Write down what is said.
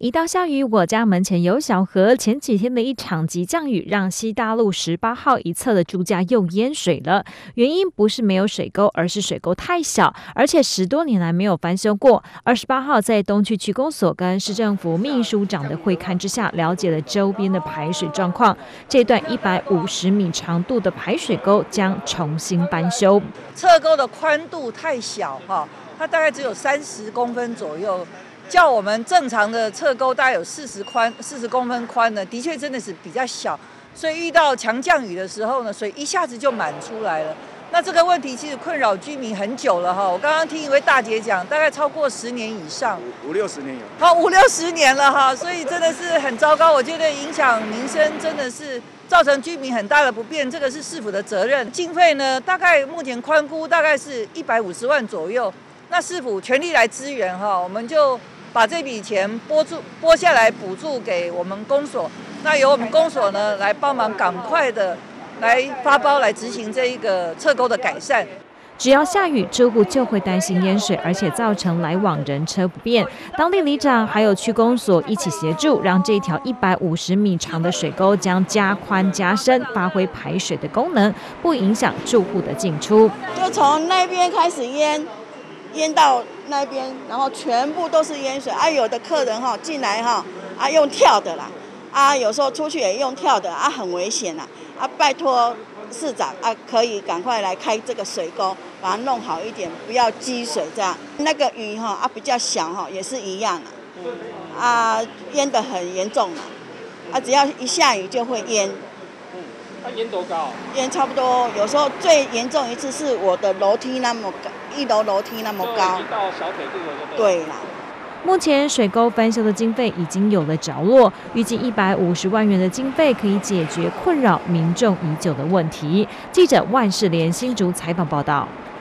一到下雨，我家门前有小河。前几天的一场急降雨，让西大路18号一侧的住家又淹水了。原因不是没有水沟，而是水沟太小，而且10多年来没有翻修过。28号在东区区公所跟市政府秘书长的会勘之下，了解了周边的排水状况。这段150米长度的排水沟将重新搬修。 侧沟的宽度太小哈，它大概只有30公分左右。叫我们正常的侧沟大概有40公分宽的，的确真的是比较小，所以遇到强降雨的时候呢，水一下子就满出来了。那这个问题其实困扰居民很久了哈。我刚刚听一位大姐讲，大概超过10年以上 ，50-60年有。 好，50-60年了哈，所以真的是很糟糕。我觉得影响民生，真的是造成居民很大的不便，这个是市府的责任。经费呢，大概目前宽估大概是150万左右，那市府全力来支援哈，我们就把这笔钱拨下来补助给我们公所，那由我们公所呢来帮忙，赶快的来发包来执行这一个侧沟的改善。 只要下雨，住户就会担心淹水，而且造成来往人车不便。当地里长还有区公所一起协助，让这条150米长的水沟将加宽加深，发挥排水的功能，不影响住户的进出。 就从那边开始淹到那边，然后全部都是淹水啊！有的客人进来用跳的啦，有时候出去也用跳的很危险啦拜托市长可以赶快来开这个水沟，把它弄好一点，不要积水这样。那个鱼比较小也是一样淹得很严重只要一下雨就会淹。 它淹多高？ 淹差不多，有时候最严重一次是我的楼梯那么高，1楼楼梯那么高， 到小腿肚了。 对啦。 目前水沟翻修的经费已经有了着落，预计150万元的经费可以解决困扰民众已久的问题。记者万世莲新竹采访报道。